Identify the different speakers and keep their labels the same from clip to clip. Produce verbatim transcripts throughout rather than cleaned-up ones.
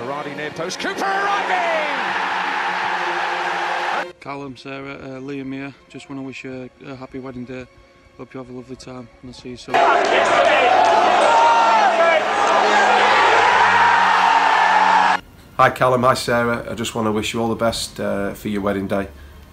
Speaker 1: Berardi near post. Cooper arriving!
Speaker 2: Callum, Sarah, uh, Liam here. Just want to wish you a, a happy wedding day. Hope you have a lovely time, and I'll see you soon.
Speaker 3: Hi Callum, hi Sarah. I just want to wish you all the best uh, for your wedding day.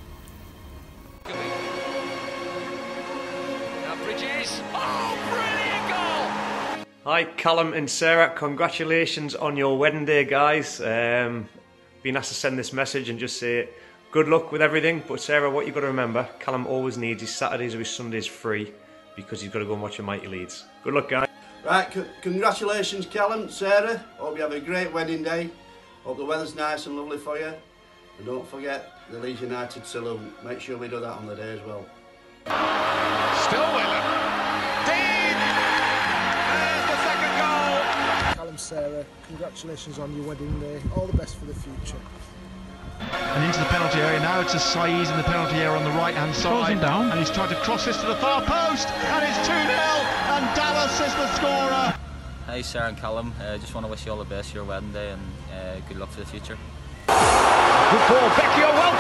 Speaker 4: Hi Callum and Sarah, congratulations on your wedding day, guys. Um, been asked to send this message and just say good luck with everything, but Sarah, what you've got to remember, Callum always needs his Saturdays or his Sundays free because he's got to go and watch your Mighty Leeds. Good luck, guys.
Speaker 5: Right, c congratulations Callum, Sarah, hope you have a great wedding day. Hope the weather's nice and lovely for you. And don't forget the Leeds United salute, make sure we do that on the day as well.
Speaker 1: Still Whelan. Dean! There's the second goal!
Speaker 6: Callum, Sarah, congratulations on your wedding day. All the best for the future.
Speaker 7: And into the penalty area now. It's a Saiz in the penalty area on the right hand side. Down. And he's tried to cross this to the far post. And it's two nil. And Dallas is the scorer.
Speaker 8: Hey Sarah and Callum, I uh, just want to wish you all the best for your wedding day and uh, good luck for the future.
Speaker 1: Good ball, Becchio, well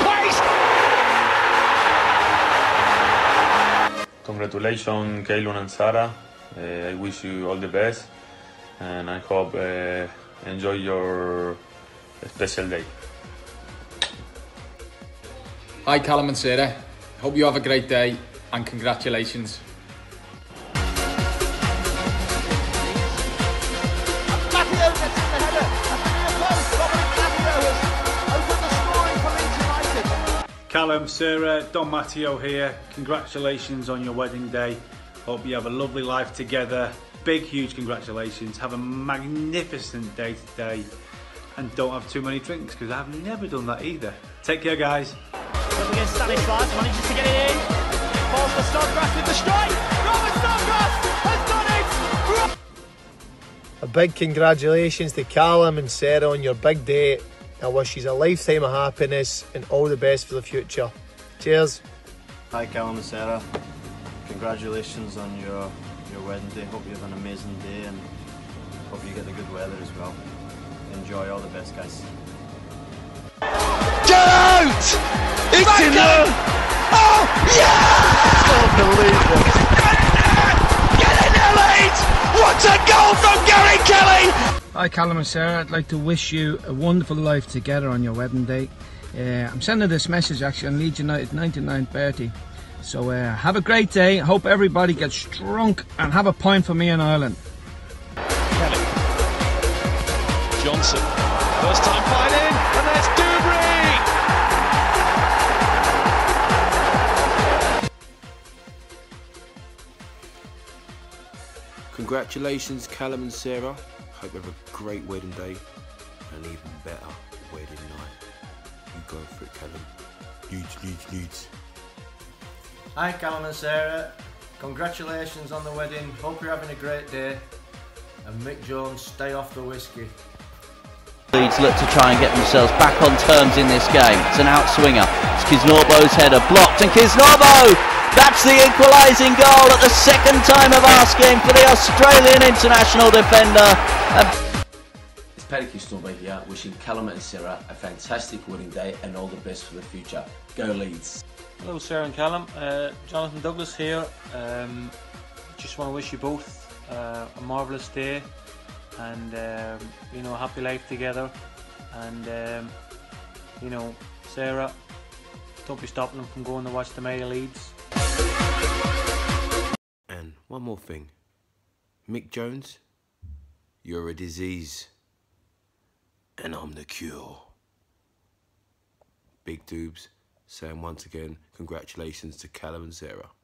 Speaker 1: placed!
Speaker 9: Congratulations Kaylon and Sarah, uh, I wish you all the best and I hope uh, enjoy your special day.
Speaker 10: Hi Callum and Sarah, hope you have a great day and congratulations.
Speaker 11: Callum, Sarah, Don Matteo here. Congratulations on your wedding day. Hope you have a lovely life together. Big, huge congratulations. Have a magnificent day today. And don't have too many drinks, because I've never done that either. Take care, guys.
Speaker 12: Up against Stanislas, manages to get it in. Falls for Snodgrass with the strike. Robert Snodgrass has done it!
Speaker 6: A big congratulations to Callum and Sarah on your big day. I wish you a lifetime of happiness and all the best for the future. Cheers.
Speaker 5: Hi Callum and Sarah, congratulations on your, your wedding day. Hope you have an amazing day and hope you get the good weather as well. Enjoy, all the best guys.
Speaker 7: Get out! It's Back in there! Oh, yeah! Unbelievable. Get in there, Leeds! What a goal from Gary Kelly!
Speaker 13: Hi Callum and Sarah, I'd like to wish you a wonderful life together on your wedding day. Uh, I'm sending this message actually on Leeds United ninety-nine thirty. So uh, have a great day, hope everybody gets drunk and have a pint for me in Ireland.
Speaker 1: Kelly. Johnson. First time flying in, and there's Dubry!
Speaker 14: Congratulations Callum and Sarah. Hope you have a great wedding day and even better wedding night. You go for it, Callum. Nudes, nudes, nudes.
Speaker 5: Hi Callum and Sarah, congratulations on the wedding. Hope you're having a great day. And Mick Jones, stay off the whiskey.
Speaker 8: Leeds look to try and get themselves back on terms in this game. It's an outswinger. It's Kisnorbo's header blocked, and Kisnorbo! That's the equalising goal at the second time of asking for the Australian international defender.
Speaker 15: It's Paddy Kisnorbo here, wishing Callum and Sarah a fantastic wedding day and all the best for the future. Go Leeds!
Speaker 11: Hello Sarah and Callum, uh, Jonathan Douglas here. Um, just want to wish you both uh, a marvellous day and um, you know, a happy life together. And um, you know, Sarah, don't be stopping them from going to watch the Mighty Leeds.
Speaker 14: And one more thing, Mick Jones, you're a disease and I'm the cure. Big Doobs saying once again congratulations to Callum and Sarah.